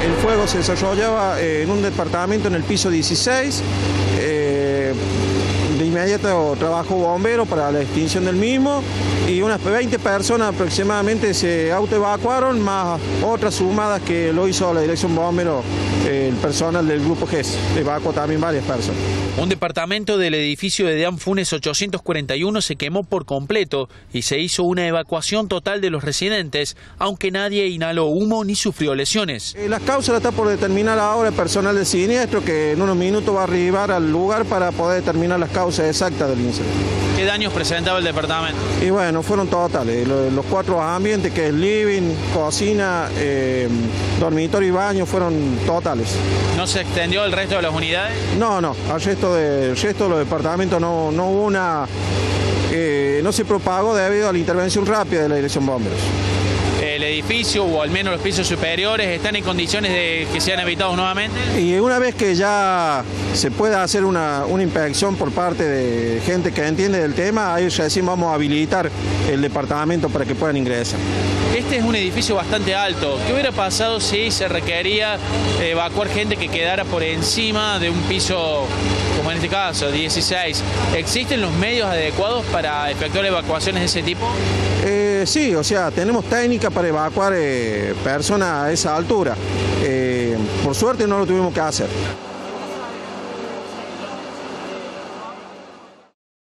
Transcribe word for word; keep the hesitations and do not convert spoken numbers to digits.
El fuego se desarrollaba en un departamento en el piso dieciséis. Eh, de inmediato trabajó bombero para la extinción del mismo y unas veinte personas aproximadamente se autoevacuaron, más otras sumadas que lo hizo la dirección bombero, eh, el personal del grupo G E S. Evacuó también varias personas. Un departamento del edificio de Deán Funes ochocientos cuarenta y uno se quemó por completo y se hizo una evacuación total de los residentes, aunque nadie inhaló humo ni sufrió lesiones. Eh, las causas las está por determinar ahora el personal del siniestro, que en unos minutos va a arribar al lugar para poder determinar las causas exactas del incendio. ¿Qué daños presentaba el departamento? Y bueno, fueron totales, los, los cuatro ambientes, que es living, cocina, eh, dormitorio y baño, fueron totales. ¿No se extendió el resto de las unidades? No, no, al resto de, el resto de los departamentos no, no hubo una, eh, no se propagó debido a la intervención rápida de la dirección bomberos. ¿El edificio o al menos los pisos superiores están en condiciones de que sean habitados nuevamente? Y una vez que ya se pueda hacer una, una inspección por parte de gente que entiende del tema, ahí recién vamos a habilitar el departamento para que puedan ingresar. Este es un edificio bastante alto. ¿Qué hubiera pasado si se requería evacuar gente que quedara por encima de un piso, como en este caso, dieciséis? ¿Existen los medios adecuados para efectuar evacuaciones de ese tipo? Eh, sí, o sea, tenemos técnica para evacuar eh, personas a esa altura. Eh, por suerte no lo tuvimos que hacer.